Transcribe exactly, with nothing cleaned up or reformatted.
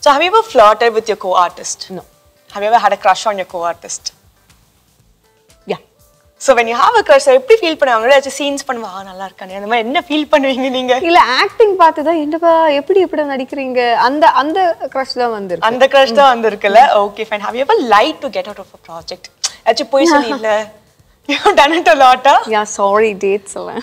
So have you ever flirted with your co-artist? No. Have you ever had a crush on your co-artist? Yeah. So when you have a crush, எப்படி feel பண்ணுவாங்க? ஏதாச்சும் scenes பண்ணுவாங்க நல்லா இருக்கானே அந்த மாதிரி என்ன ஃபீல் பண்ணுவீங்க நீங்க? இல்ல ஆக்டிங் பார்த்து தான் என்னப்பா எப்படி இப்படி நடிக்கிறீங்க அந்த அந்த crush தான் வந்திருக்கு. அந்த crush தான் வந்திருக்குல. Okay fine. Have you ever lied to get out of a project? ஏதாச்சும் போய் சொல்லி இல்ல. You have done it a lot. Yeah, sorry dates எல்லாம்.